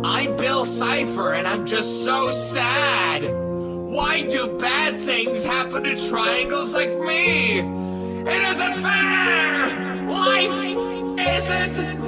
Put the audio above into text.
I'm Bill Cipher, and I'm just so sad. Why do bad things happen to triangles like me? It isn't fair! Life isn't